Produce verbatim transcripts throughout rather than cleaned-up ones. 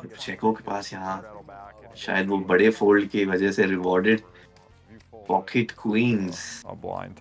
चेको के पास यहाँ शायद वो बड़े फोल्ड की वजह से rewarded pocket queens. A blind.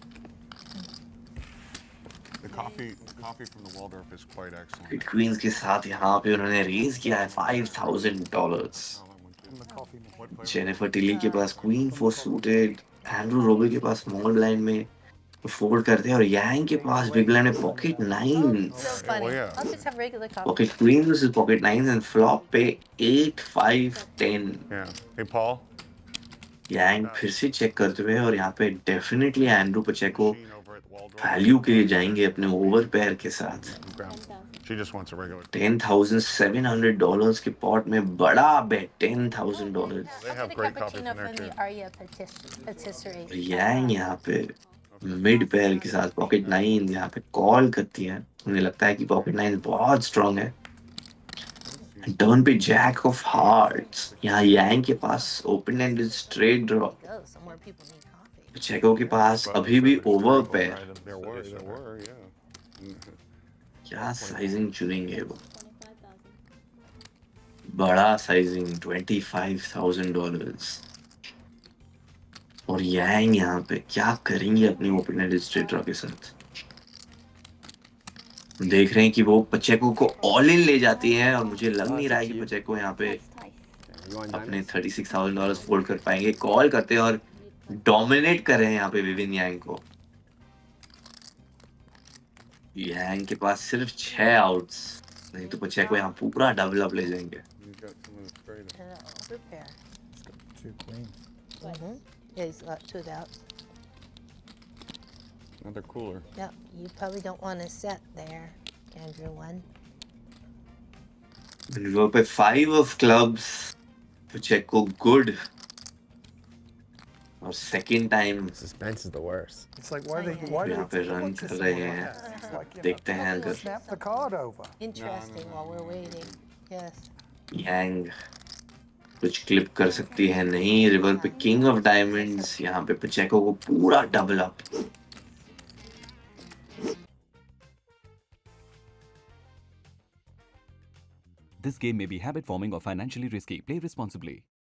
The coffee, the coffee from the Waldorf is quite excellent. Pocket queens के साथ यहाँ पे उन्होंने रेज किया है five thousand dollars. Jennifer Tilly के पास queen four suited, Andrew Robl के पास स्मॉल ब्लाइंड में फोल्ड करते हैं और यांग के पास बिग ब्लाइंड में pocket nines. So funny. Well, yeah. I'll just have regular coffee. Pocket queens versus pocket nines and flop पे eight five ten. Yeah. Hey, Paul. Yang फिर से चेक करते हुए और यहाँ पे definitely Andrew Pacheco Machine over at Waldorf. Value के लिए जाएंगे अपने ओवर पेयर के साथ। She just wants a regular. Ten thousand seven hundred dollars के पॉट में बड़ा bet ten thousand dollars. They I'll have get a great coffee cappuccino from there, from the too. Aria patis- patisserie. Yang यहाँ पे mid pair के साथ pocket nine यहाँ पे call करती है। उन्हें लगता है कि पॉकेट नाइन बहुत स्ट्रांग है। टर्न पे जैक ऑफ हार्ट्स, यहाँ यांग के पास open ended straight draw. Go somewhere people need coffee. चेको के पास अभी भी over pair. There were, there were, yeah. क्या साइजिंग चुनेंगे वो? बड़ा sizing twenty five thousand dollars. और यांग यहाँ पे क्या करेंगे अपनी ओपन एंडेड स्ट्रेट ड्रॉ के साथ? देख रहे हैं कि वो पचेको को ऑल इन ले जाती है और मुझे लग नहीं रहा है कि पचेको यहाँ पे अपने thirty six thousand dollars fold कर पाएंगे। कॉल करते हैं और डोमिनेट कर रहे हैं यहाँ पे विविन यांग को। यांग के पास सिर्फ छह आउट्स, नहीं तो पचेको यहाँ पूरा डबल अप ले जाएंगे। You got some of the straight. And an over pair. Two queens. Mm-hmm. Yeah, he's got two outs. Another cooler. Yep, you probably don't want to set there, Andrew. One. River पे five of clubs, Pacheco good और second time Suspense is the worst. It's like, why they, why यहाँ do पे run कर रहे हैं। It's like, you देखते हैं know, अगर snap the card over. Interesting while we're waiting. Yes. यांग कुछ क्लिप कर सकती है नहीं। रिवर पे किंग ऑफ डायमंड्स, यहाँ पे पचेको को पूरा double up. This game may be habit forming or financially risky. Play responsibly.